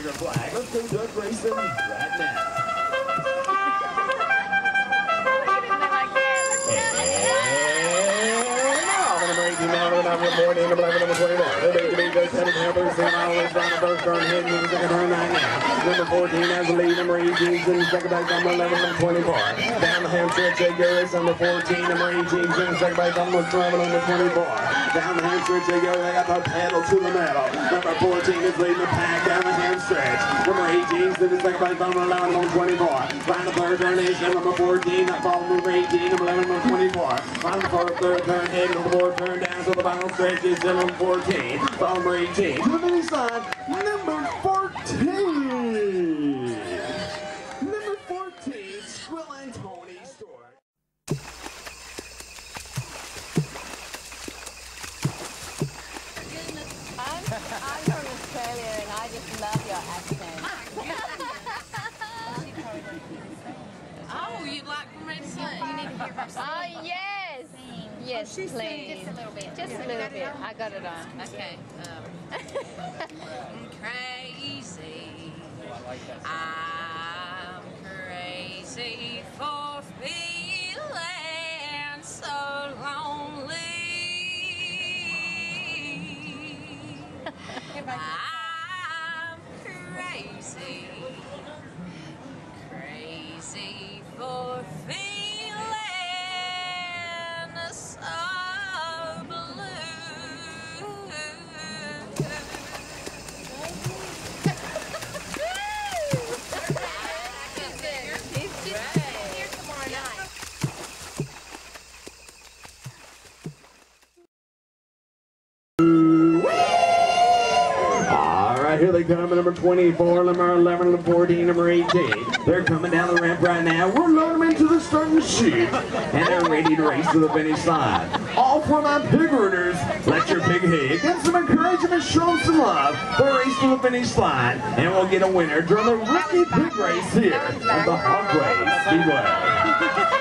checkered flag. Let's go duck racing right now. Number 14, number 11, number 21. They're to be good, 7 Panthers, 7 hours down the first turn, heading to the second turn right now. Number 14 has the lead, number 18 in the second base, number 11, number 24. Down the hamstring, Jay Garris, number 14, number 18 in the second base, number 12, number 24. Down the hamstring, Jay Garris, they got the pedal to the metal. Number 14 is leading the pack down the hamstring. Number 18 is in the second base, number 11, number 24. Round the third turn is number 14, that ball number 18, number 11, number 24. Round the third turn, heading to the fourth turn, down to the final stretch is number 14, number 18. To the finish line, number 14. Number 14, Squill and Tony Stewart. I'm from Australia and I just love your accent. Oh, you'd like me to sing? You need to hear her sing. Oh, yes. Yes, please. Just a little bit. Just a little bit. I got it on. Okay. Crazy. I'm crazy for feeling so lonely. I'm crazy. Crazy for feeling so blue. Here tomorrow night. Here they come, number 24, number 11, number 14, number 18. They're coming down the ramp right now. We're loading them into the starting chute, and they're ready to race to the finish line. All for my pig runners, let your pig hit. Give some encouragement, show them some love. They'll race to the finish line, and we'll get a winner during the rookie pig race here at the Hogway Speedway.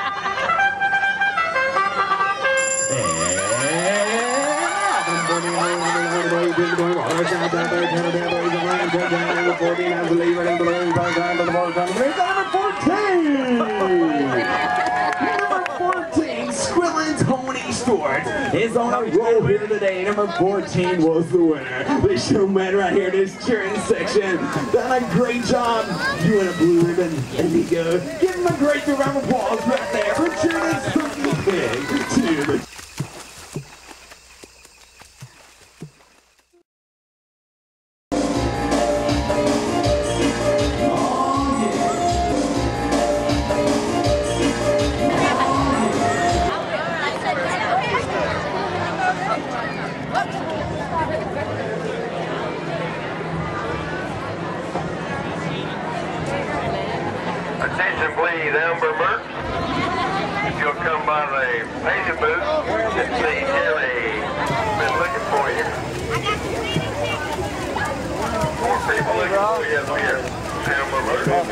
Number 14, Squill and Tony Stewart is on a roll here today. Number 14 was the winner. The showman right here in this cheering section done a great job. You win a blue ribbon, and he goes. Give him a great round of applause right there for cheering his rookie pig to the Attention please, Amber Mertz. If you'll come by the payment booth, and see Kelly. Been looking for you. More people looking for you here. Amber Mertz.